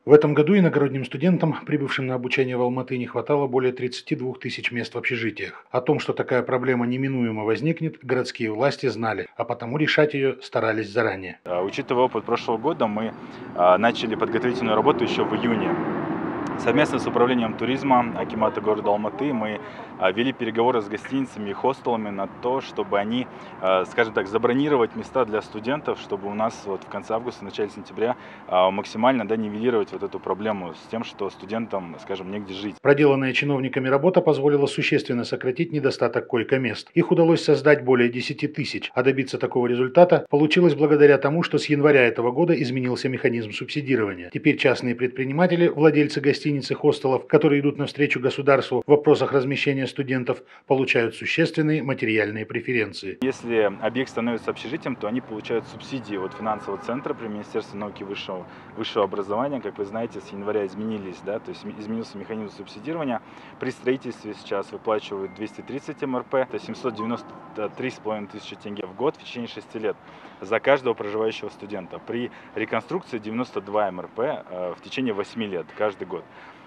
В этом году иногородним студентам, прибывшим на обучение в Алматы, не хватало более 32 тысяч мест в общежитиях. О том, что такая проблема неминуемо возникнет, городские власти знали, а потому решать ее старались заранее. Учитывая опыт прошлого года, мы начали подготовительную работу еще в июне. Совместно с управлением туризма акимата города Алматы мы вели переговоры с гостиницами и хостелами на то, чтобы они, скажем так, забронировать места для студентов, чтобы у нас вот в конце августа, начале сентября максимально нивелировать вот эту проблему с тем, что студентам, скажем, негде жить. Проделанная чиновниками работа позволила существенно сократить недостаток койко-мест. Их удалось создать более 10 тысяч, а добиться такого результата получилось благодаря тому, что с января этого года изменился механизм субсидирования. Теперь частные предприниматели, владельцы гостиниц и хостелов, которые идут навстречу государству в вопросах размещения студентов, получают существенные материальные преференции. Если объект становится общежитием, то они получают субсидии от финансового центра при Министерстве науки и высшего образования. Как вы знаете, с января изменились, то есть изменился механизм субсидирования. При строительстве сейчас выплачивают 230 МРП, это 793,5 тысячи тенге в год в течение 6 лет за каждого проживающего студента. При реконструкции 92 МРП в течение 8 лет каждый год.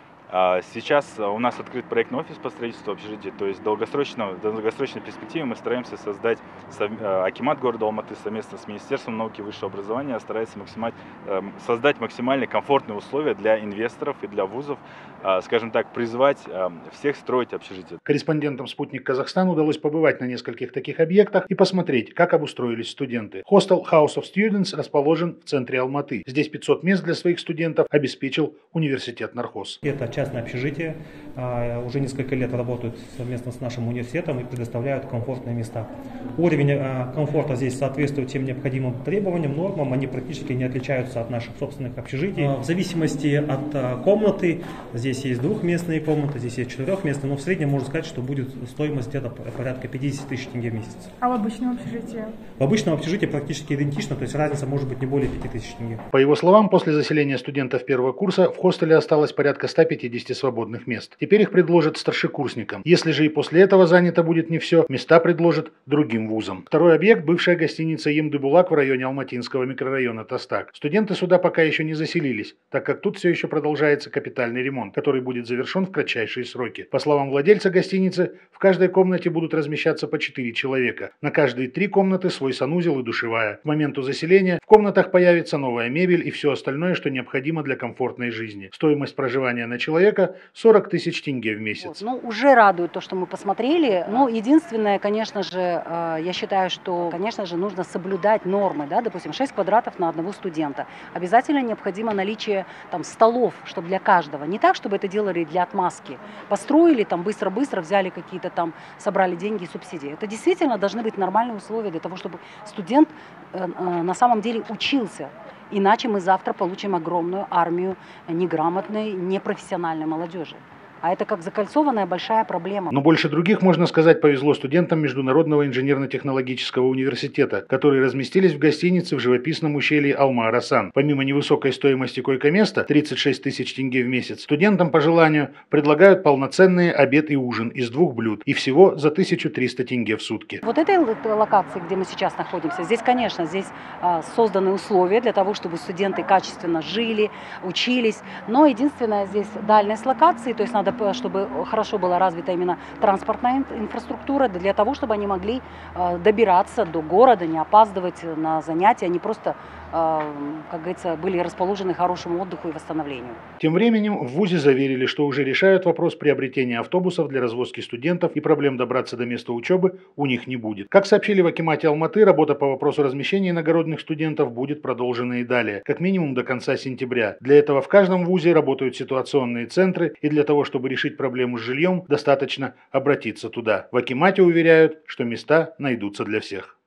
Сейчас у нас открыт проектный офис по строительству общежития, то есть в долгосрочной перспективе мы стараемся создать, акимат города Алматы совместно с Министерством науки и высшего образования старается создать максимально комфортные условия для инвесторов и для вузов, скажем так, призвать всех строить общежития. Корреспондентам «Спутник Казахстан» удалось побывать на нескольких таких объектах и посмотреть, как обустроились студенты. Хостел House of Students расположен в центре Алматы. Здесь 500 мест для своих студентов обеспечил университет Нархоз. Это частное общежитие, уже несколько лет работают совместно с нашим университетом и предоставляют комфортные места. Уровень комфорта здесь соответствует тем необходимым требованиям, нормам, они практически не отличаются от наших собственных общежитий. В зависимости от комнаты, здесь есть двухместные комнаты, здесь есть четырехместные, но в среднем можно сказать, что будет стоимость где-то порядка 50 тысяч тенге в месяц. А в обычном общежитии? В обычном общежитии практически идентично, то есть разница может быть не более 5 тысяч тенге. По его словам, после заселения студентов первого курса в хостеле осталось порядка 150 свободных мест. Теперь их предложат старшекурсникам. Если же и после этого занято будет не все, места предложат другим вузам. Второй объект – бывшая гостиница Емды-Булак в районе Алматинского микрорайона Тастак. Студенты сюда пока еще не заселились, так как тут все еще продолжается капитальный ремонт, который будет завершен в кратчайшие сроки. По словам владельца гостиницы, в каждой комнате будут размещаться по 4 человека. На каждые 3 комнаты свой санузел и душевая. К моменту заселения в комнатах появится новая мебель и все остальное, что необходимо для комфортной жизни. Стоимость проживания на человека 40 тысяч тенге в месяц. Уже радует то, что мы посмотрели. Но единственное, конечно же, я считаю, что, конечно же, нужно соблюдать нормы. Допустим, 6 квадратов на одного студента. Обязательно необходимо наличие столов, чтобы для каждого. Не так, чтобы это делали для отмазки. Построили быстро-быстро, взяли какие-то собрали деньги и субсидии. Это действительно должны быть нормальные условия для того, чтобы студент на самом деле учился. Иначе мы завтра получим огромную армию неграмотной, непрофессиональной молодежи. А это как закольцованная большая проблема. Но больше других, можно сказать, повезло студентам Международного инженерно-технологического университета, которые разместились в гостинице в живописном ущелье Алма-Арасан. Помимо невысокой стоимости койко-места 36 тысяч тенге в месяц, студентам по желанию предлагают полноценный обед и ужин из 2 блюд и всего за 1300 тенге в сутки. Вот этой локации, где мы сейчас находимся, здесь, конечно, здесь созданы условия для того, чтобы студенты качественно жили, учились. Но единственное, здесь дальность локации, то есть надо, чтобы хорошо была развита именно транспортная инфраструктура, для того, чтобы они могли добираться до города, не опаздывать на занятия, они просто, как говорится, были расположены к хорошему отдыху и восстановлению. Тем временем в ВУЗе заверили, что уже решают вопрос приобретения автобусов для развозки студентов и проблем добраться до места учебы у них не будет. Как сообщили в акимате Алматы, работа по вопросу размещения иногородних студентов будет продолжена и далее, как минимум до конца сентября. Для этого в каждом ВУЗе работают ситуационные центры, и для того, чтобы решить проблему с жильем, достаточно обратиться туда. В акимате уверяют, что места найдутся для всех.